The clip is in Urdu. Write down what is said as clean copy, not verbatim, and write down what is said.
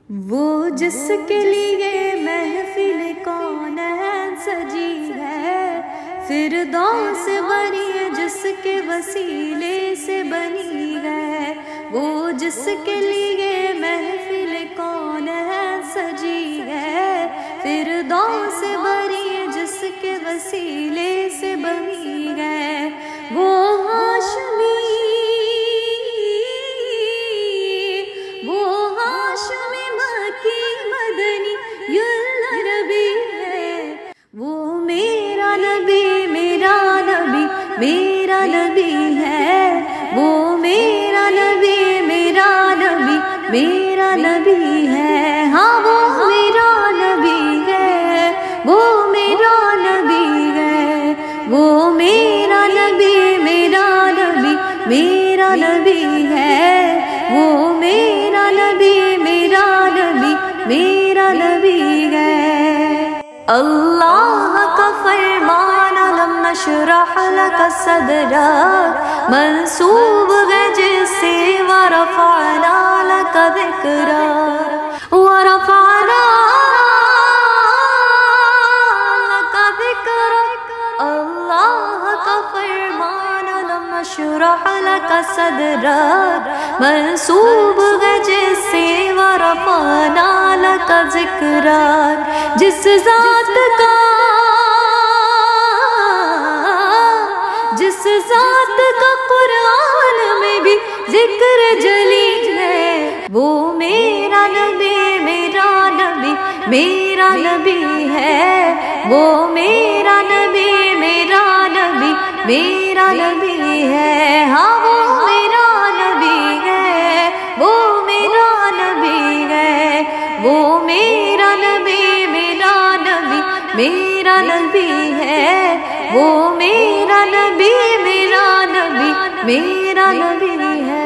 وہ جس کے لیے محفل کونین سجی ہے، فردوس بنی ہے جس کے وسیلے سے بنی ہے۔ وہ جس کے لیے محفل کونین سجی ہے، فردوس بنی ہے جس کے وسیلے سے بنی ہے۔ وہ ہاشمی میرا نبی ہے، وہ میرا نبی، میرا نبی، میرا نبی ہے۔ ہاں وہ میرا نبی ہے، وہ میرا نبی ہے، وہ میرا نبی، میرا نبی، میرا نبی ہے، وہ میرا نبی، میرا نبی، میرا نبی ہے۔ اللہ کا فرمان نشرح لك صدرك منسوب ہے جس سے ورفعنا لك ذکرک، ورفعنا لك ذکرک۔ اللہ کا فرمان لم نشرح لك صدرک منسوب ہے جس سے ورفعنا لك ذکرک۔ جس ذات کا قرآن میں بھی ذکر جلی ہے، وہ میرا نبی، میرا نبی، میرا نبی ہے، وہ میرا نبی، میرا نبی، میرا نبی ہے۔ ہاں وہ میرا نبی ہے، وہ میرا نبی ہے، وہ میرا نبی، میرا نبی، میرا نبی ہے، وہ میرا نبی، میرا نبی، میرا نبی ہے۔